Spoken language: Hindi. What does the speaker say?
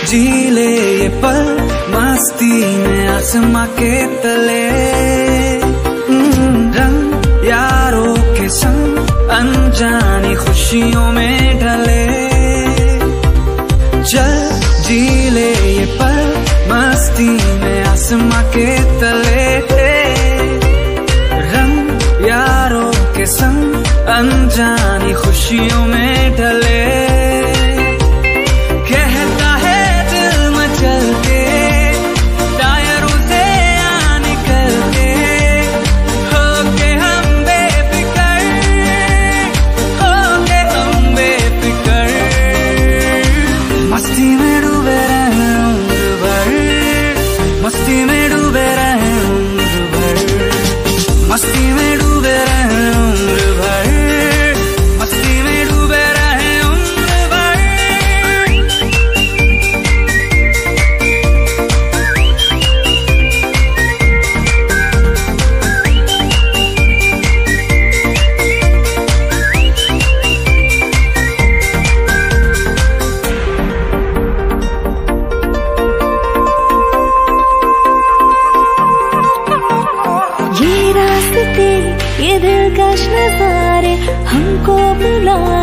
जी ले ये पल मस्ती में आसमां के तले, रंग यारों के संग अनजानी खुशियों में ढले। चल जी ले ये पल मस्ती में आसमां के तले, रंग यारों के संग अनजानी खुशियों में ढले। कहता है दिल मचल के टायरों से आ निकल के, होके हम बेफिकर, होके हम बेफिकर। मस्ती में डूबे रहे उम्र भर, मस्ती में डूबे रहे उम्र भर, मस्ती में डूबे रहे उम्र भर, मस्ती में डूबे रहे उम्र भर। ये रास्ते ये दिलकश नजारे हमको बुला